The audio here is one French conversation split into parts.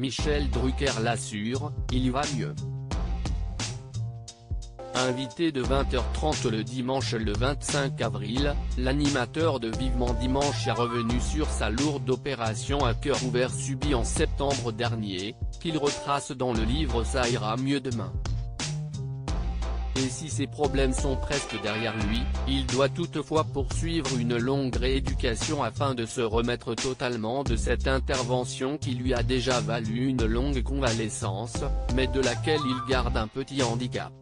Michel Drucker l'assure, il va mieux. Invité de 20h30 le dimanche le 25 avril, l'animateur de Vivement Dimanche est revenu sur sa lourde opération à cœur ouvert subie en septembre dernier, qu'il retrace dans le livre Ça ira mieux demain. Et si ces problèmes sont presque derrière lui, il doit toutefois poursuivre une longue rééducation afin de se remettre totalement de cette intervention qui lui a déjà valu une longue convalescence, mais de laquelle il garde un petit handicap.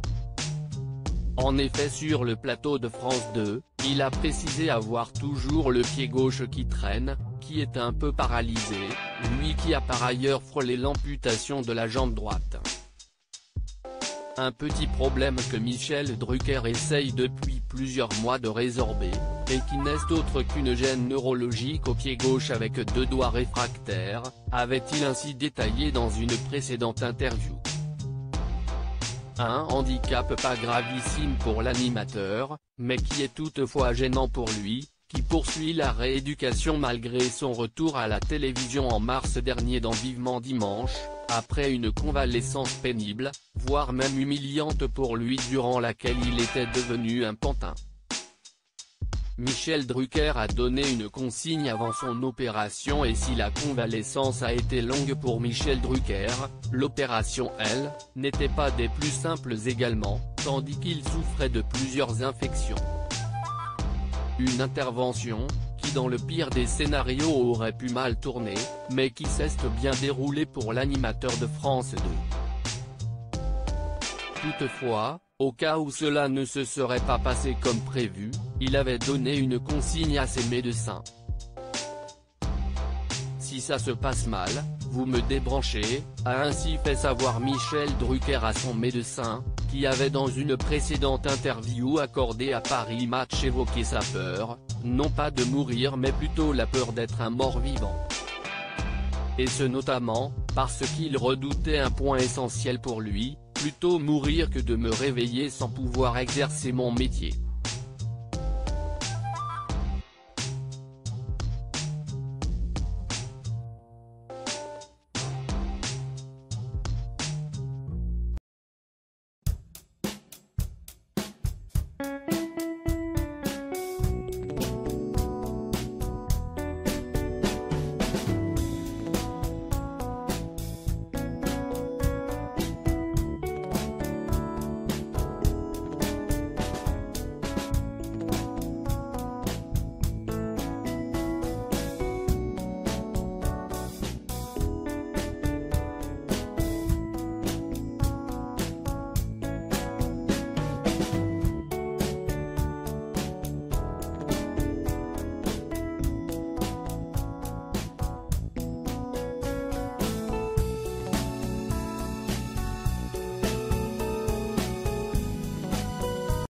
En effet, sur le plateau de France 2, il a précisé avoir toujours le pied gauche qui traîne, qui est un peu paralysé, lui qui a par ailleurs frôlé l'amputation de la jambe droite. Un petit problème que Michel Drucker essaye depuis plusieurs mois de résorber, et qui n'est autre qu'une gêne neurologique au pied gauche avec 2 doigts réfractaires, avait-il ainsi détaillé dans une précédente interview. Un handicap pas gravissime pour l'animateur, mais qui est toutefois gênant pour lui, qui poursuit la rééducation malgré son retour à la télévision en mars dernier dans Vivement Dimanche, après une convalescence pénible, voire même humiliante pour lui durant laquelle il était devenu un pantin. Michel Drucker a donné une consigne avant son opération et si la convalescence a été longue pour Michel Drucker, l'opération elle, n'était pas des plus simples également, tandis qu'il souffrait de plusieurs infections. Une intervention, qui dans le pire des scénarios aurait pu mal tourner, mais qui s'est bien déroulée pour l'animateur de France 2. Toutefois, au cas où cela ne se serait pas passé comme prévu, il avait donné une consigne à ses médecins. Si ça se passe mal, vous me débranchez, a ainsi fait savoir Michel Drucker à son médecin, qui avait dans une précédente interview accordée à Paris Match évoqué sa peur, non pas de mourir mais plutôt la peur d'être un mort-vivant. Et ce notamment, parce qu'il redoutait un point essentiel pour lui, plutôt mourir que de me réveiller sans pouvoir exercer mon métier.